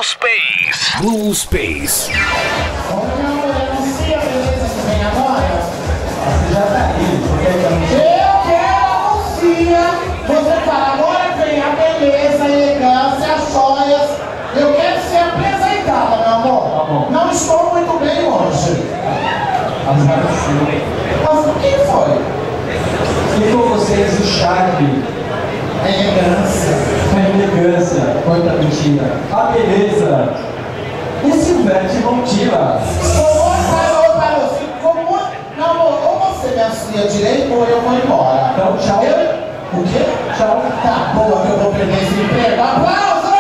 Space. Blue Space. Anuncia a beleza que vem agora. Você já tá aí. Eu quero anunciar. Você fala, agora vem a beleza, a elegância, as joias. Eu quero ser apresentada, meu amor. Tá bom. Não estou muito bem hoje. Mas o que foi? E com vocês o charme, A elegância. a elegância, quanta mentira, a beleza e Silvete Montilla. Parou. Ficou muito... Não, amor, ou você me auxilia direito ou eu vou embora. Então, tchau. O quê? Tchau. Tá boa que eu vou perder esse emprego. Aplausos!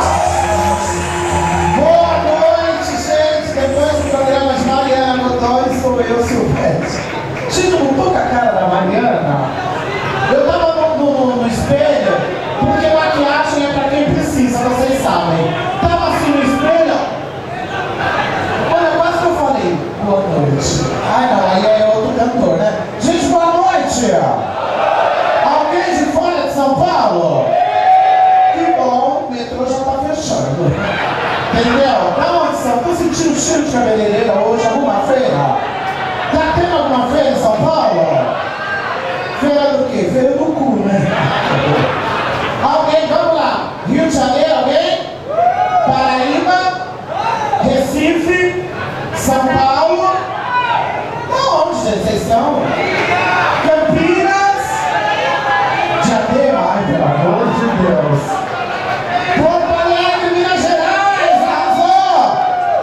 Boa noite, gente. Depois do programa de Mariana Godoy, sou eu, Silvete. Gente, não tô com a cara da Mariana? Eu tava no espelho, porque maquiagem é pra quem precisa, vocês sabem. Tava assim no espelho. Olha, quase que eu falei boa noite. Ai não, aí é outro cantor, né? Gente, boa noite! Alguém de fora de São Paulo? Que bom, o metrô já tá fechando. Entendeu? Da onde são? Tô sentindo cheiro de cabeleireira hoje, alguma feira? Tá tendo alguma feira em São Paulo? Feira do quê? Feira do cu, né? Alguém, vamos lá. Rio de Janeiro, alguém? Paraíba? Recife? São Paulo? Onde vocês são? Campinas? Diadema? Ai, pelo amor de Deus. Porto Alegre, Minas Gerais, arrasou!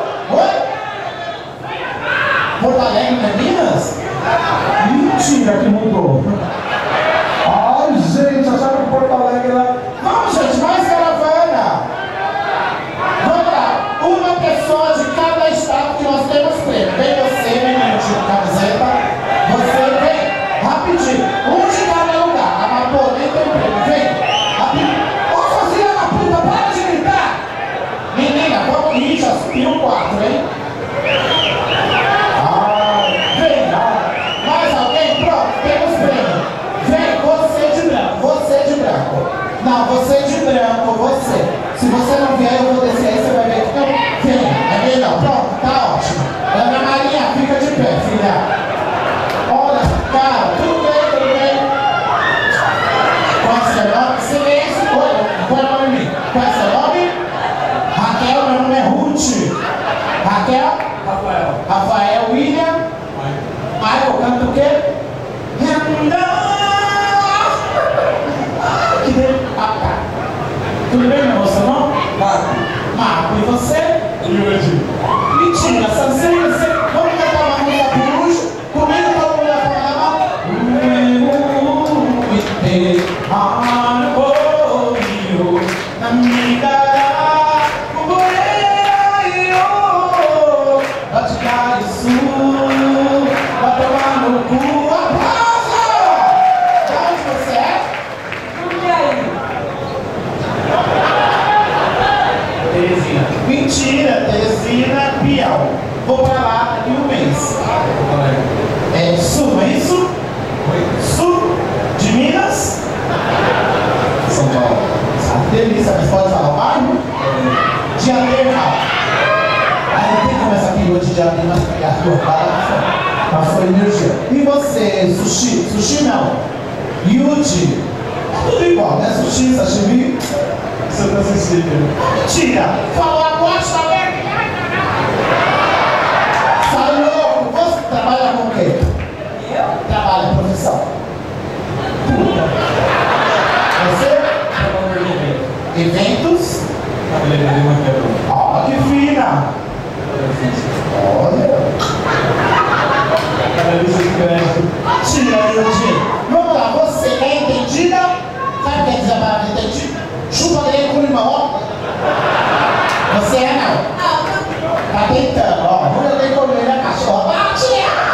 Oi? Porto Alegre não é Minas? Mentira que mudou. Ai, gente, acharam que Porto Alegre lá. Vamos, gente, mais caravana. Vamos lá. Uma pessoa de cada estado que nós temos prêmio. Vem você, menino de camiseta. Você vem. Rapidinho. Um de cada lugar. Amapô, nem tem prêmio. Vem. Rapidinho. Ô, sozinha na puta, para de gritar. Menina, vamos ir, já subiu 4, hein? Não, você de branco, você. Se você não vier, eu vou descer aí, você vai ver que não. Vem, é melhor. Pronto, tá ótimo. Ana Maria, fica de pé, filha. Olha, cara, tudo bem. Qual é seu nome? Silêncio, põe o nome em mim. Qual é seu nome? Raquel, meu nome é Ruth. Raquel? Rafael, William? Michael, canta o quê? Tudo bem, meu seu nome? Marco, e você? Mentira, sabe você? Vamos cantar uma música por hoje? Comigo todo mundo vai falar na mão? Mentira, Teresina, Piau. Vou pra lá daqui um mês. É sul, não é isso? Sul de Minas? São Paulo. Delícia, mas pode falar o bairro? Diadema. Aí não tem como essa perua de Diadema pegar mas foi energia. E você, sushi? Sushi não. Yuji. Tudo igual, né? Sushi, sashimi. Você tá sensível. Tira! Falou a costa, né? Sai louco! Você trabalha com o quê? Eu? Trabalha em profissão. Puta. Você? Eventos? Ó, que fina! Olha! Tira, Yuji! Vamos lá, você é entendida? Sabe o que é dizer a palavra entendida? Chupa dele com limão, ó. Você é não? Tá tentando, ó. Eu tenho que comer a cachorra. Bate,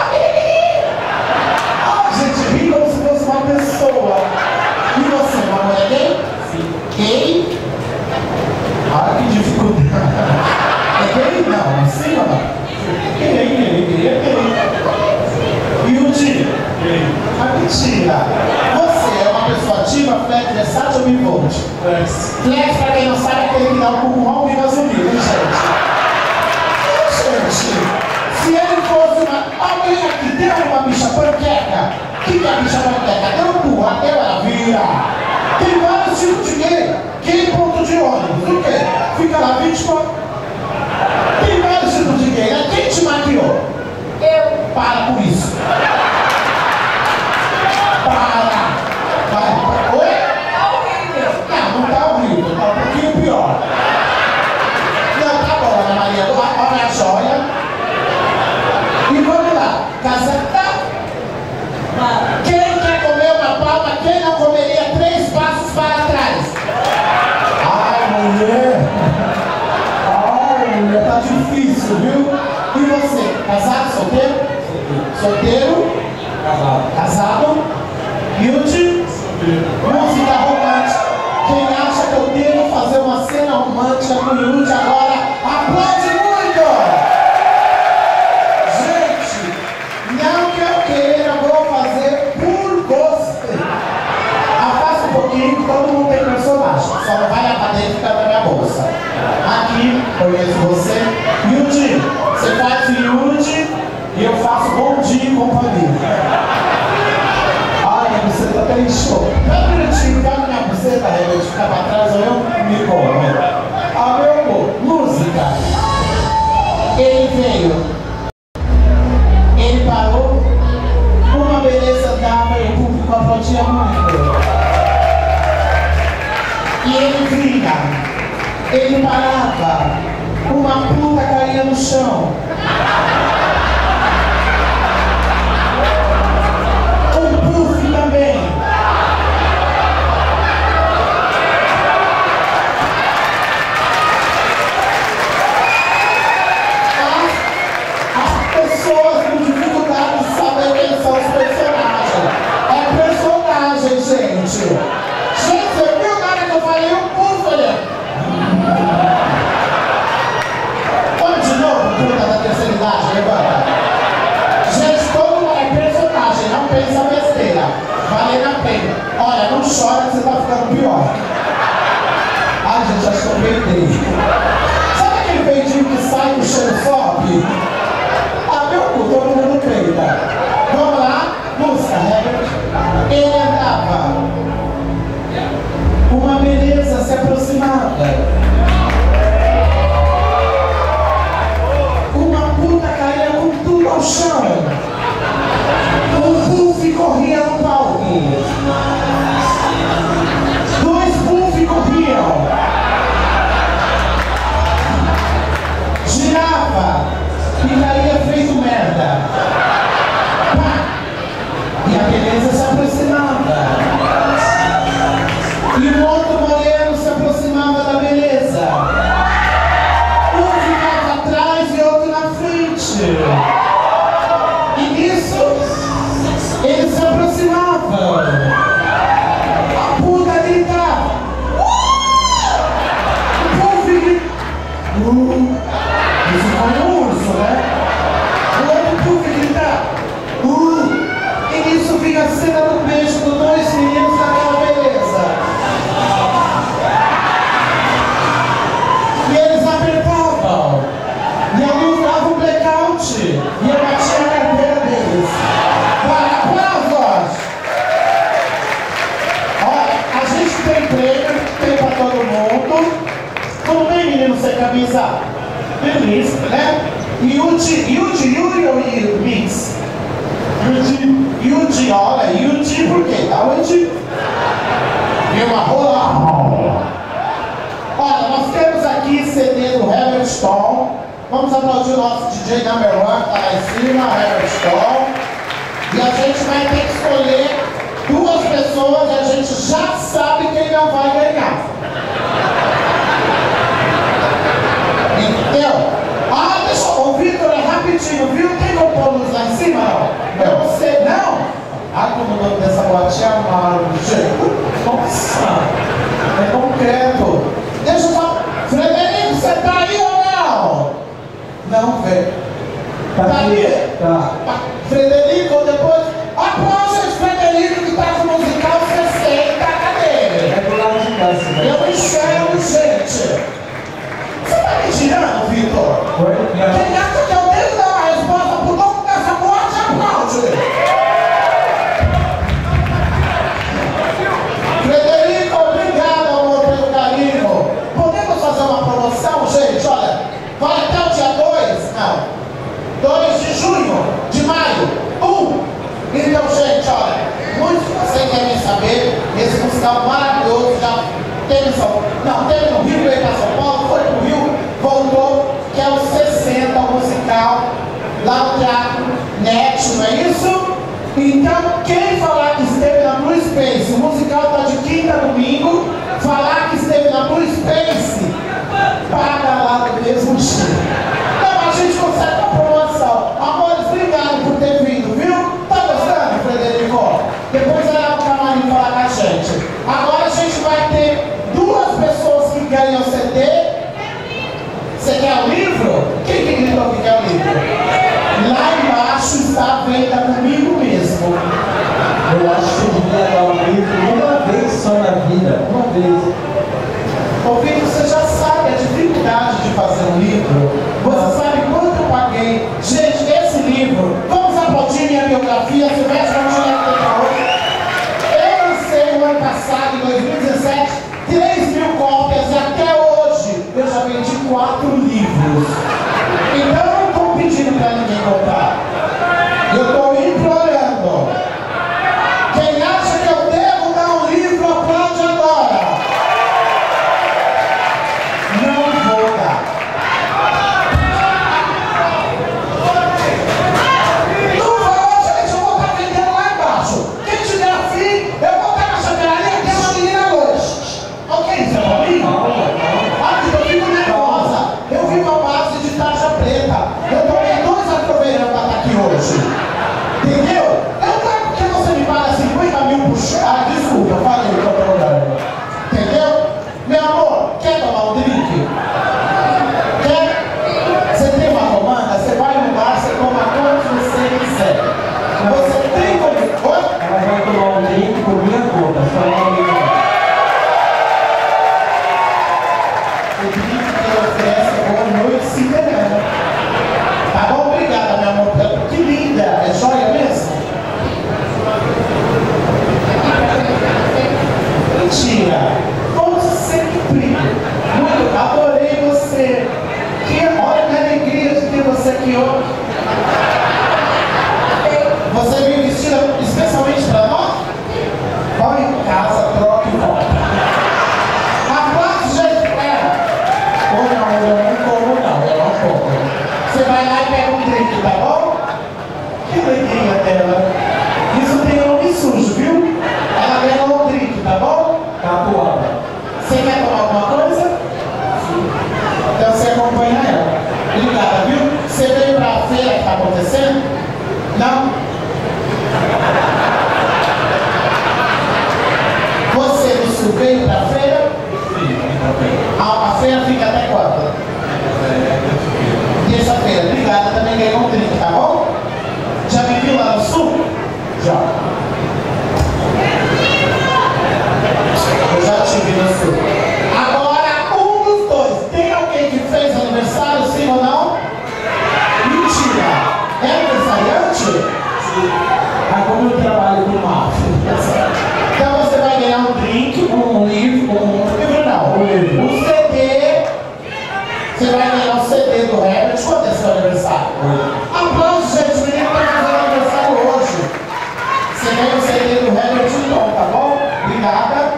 ó, gente, ri como se fosse uma pessoa. E você, uma mulher gay? Sim. Gay? Olha que dificuldade. É gay? Não, sim ou não? Gay. E o dia? A mentira. Você é uma pessoa ativa, flex, versátil ou bivolt? Flex. Flex, pra quem não sabe, aquele que dá o cu com mal e gasolina, hein, gente? Gente, se ele fosse uma... Alguém aqui tem alguma bicha panqueca? O que é a bicha panqueca? Deu o cu, até ela vira. Tem vários tipos de gay. Gay ponto de ônibus, o quê? Fica lá 24... Tem vários tipos de gay, né? Quem te maquiou? Eu. Para com isso. Para. Vai. Oi? Tá horrível. Não, não tá horrível. Tá um pouquinho pior. Não, tá bom, Ana Maria. Olha a joia. E vamos lá. Casada. Quem quer comer uma palma? Quem não comeria 3 passos para trás? Ai, mulher. Ai, mulher, tá difícil, viu? E você? Casado, solteiro? Solteiro? Casado. Casado? Yudi? Música romântica. Quem acha que eu devo fazer uma cena romântica com o Yudi agora, aplaude muito! Gente, não que eu queira, vou fazer por você. Afasta um pouquinho que todo mundo tem personagem. Só não vai lá pra dentro e ficar na minha bolsa. Aqui, conheço você. Yudi, você faz o Yudi e eu faço bom dia e companhia. Ai, você tá até inchou. Pera um minutinho, pega minha buceta, Rebelde, ficar pra trás ou eu me como. Ah, meu amor, música. Ele veio. Ele parou. Uma beleza dava e o público aplaudia muito. E ele vinha. Ele parava. Uma puta caía no chão. Um puff também. As pessoas com dificuldade de saber quem são os personagens. É personagem, gente. Gente, você viu na hora que eu falei um puff, olha? Vamos de novo, puta da terceira idade, levanta. Gente, todo mundo é personagem, não pensa besteira. Valendo a pena. Olha, não chora que você tá ficando pior. Ai, gente, acho que eu peidei. Sabe aquele peidinho que sai e o cheiro sobe? Ah, meu cu, todo mundo peida. Vamos lá, música, Herbert. Ele andava. Uma beleza se aproximava. Uma puta caía com tudo ao chão. Um puff corria no palco. 2 puff corriam. Girava e caía feito merda. Pá. E a beleza se aproximava. E um outro moreno se aproximava da beleza. Um ficava atrás e outro na frente. E nisso, eles se aproximavam. A puta gritava. O povo gritava. Isso foi um urso, né? O outro povo gritava. E nisso fica a cena do beijo dos 2 meninos daquela beleza. E eles apertavam. E a luz dava um blackout. E eu batia a carteira deles. Para aplausos! Olha, a gente tem prêmio, tem pra todo mundo. Tudo bem, menino, sem camisa? Beleza, né? Yudi ou Mix? Yudi, olha, Yudi por quê? Da onde? E uma rola. Olha, nós temos aqui CD do Herbert Stone. Vamos aplaudir o nosso DJ number 1 que tá lá em cima, Herbert Stone. E a gente vai ter que escolher 2 pessoas e a gente já sabe quem não vai ganhar. Entendeu? Ah, deixa eu... Ô, Vitor, é rapidinho, viu? Tem como pôr luz lá em cima, não? Eu sei, não? Ai, como o nome dessa boate é Amaro, gente. Nossa, é concreto. Deixa eu só... Frederico, você tá aí ou não? Não, velho. Tá aí? Tá. Frederico, depois... Aplausos de Frederico que tá com o musical 60, cadê ele? É do lado de casa, né? Eu enxergo, gente. Não, teve no Rio, veio para São Paulo, foi pro Rio, voltou, que é o 60, o musical, lá no Teatro Net, não é isso? Então, quem falar que esteve na Blue Space, o musical está de quinta a domingo, falar que esteve na Blue Space, paga lá do mesmo jeito. Então, a gente consegue uma promoção. Amores, obrigado por ter vindo, viu? Tá gostando, Frederico? Depois vai lá pro camarim falar com a gente. Agora a gente vai ter duas pessoas que ganham CD. Você quer o livro? Quem que gritou que quer o livro? Lá embaixo está a venda comigo mesmo. Eu acho que você devia dar um livro uma vez só na vida. Uma vez. Ouvindo, você já sabe a dificuldade de fazer um livro. Você sabe quanto eu paguei. Gente, esse livro, vamos aplaudir minha biografia, Silvestre Montenegro hoje. Eu lancei no ano passado, em 2017, 3.000 cópias e até hoje eu já vendi 4 livros. Então eu não estou pedindo para ninguém comprar. Eu estou implorando. Quem acha que eu devo dar um livro, aplaude agora. Não vou dar. Não vou, gente, eu vou estar vendendo lá embaixo. Quem tiver afim, eu vou estar na chapelaria, tem uma menina hoje. Ok, isso é pra mim? Aqui, eu fico nervosa. Eu vivo à base de tarja preta. Eu tomei 2 aproveitando para estar aqui hoje. Entendeu? Eu não é porque você me paga 50.000 por chá. Ah, desculpa, eu falei que eu tô problema. Entendeu? Meu amor, quer tomar um drink? Quer? Você tem uma comanda? Você vai no bar, você toma quanto você quiser. Você tem como... Oi? Ela vai tomar um drink por minha conta, só uma minha. O drink que ele oferece é boa noite Cinderela. Tá bom? Obrigada, meu amor. Que linda. É joia mesmo? Mentira. Você sempre. Muito. Adorei você. Olha que alegria de ter você aqui hoje. Você veio vestida especialmente para nós? Vai em casa, troca e volta. Aplausos, gente. Ou não, eu não como não, eu não como. Você vai lá e pega um drink, tá bom? Que alegria dela. Isso tem nome sujo, viu? Ela ganhou um drink, tá bom? Capoada. Você quer tomar alguma coisa? Sim. Então você acompanha ela. Obrigada, viu? Você veio pra feira que tá acontecendo? Não? Você do Sul veio pra feira? Sim, A feira fica até quando? Terça-feira. Obrigada, também ganhou um drink, tá bom? Já me viu lá no Sul? Já. Eu já te vi no Sul. Agora, um dos dois. Tem alguém que fez aniversário, sim ou não? Mentira. É aniversariante? Sim. Ah, como eu trabalho com máfia. Então você vai ganhar um drink, um livro, um livro. Um CD. Você vai ganhar um CD do Herbert. Quando é seu aniversário? Aplausos, gente. O menino está fazendo aniversário hoje. Você ganha um CD do Herbert então, tá bom? Obrigada.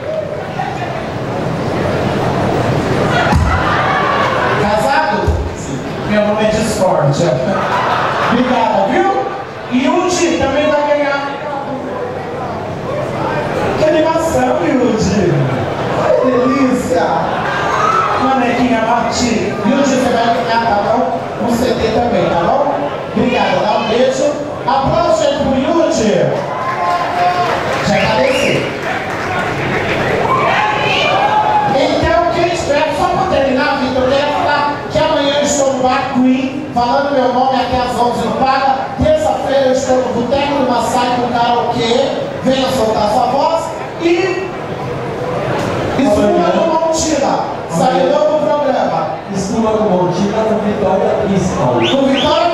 Casado? Sim. Meu nome é Discórdia. Obrigada, viu? E o Yudi também vai ganhar. Que animação, Yudi! Que delícia! Manequinha Mati. Yudi, você vai ganhar, tá bom? Um CD também, tá bom? Obrigada, dá um beijo. Aplausos, gente, pro Yudi. Já agradeci. Então, quem tiver, só para terminar, Vitor, eu quero falar que amanhã eu estou no Bar Queen, falando meu nome até às 11 no Paga. Terça-feira eu estou no Boteco do Massai com karaokê. Venha soltar sua voz. E Espuma com Montina. Saiu novo programa. Espuma com Montina no Vitória Principal. No Vitória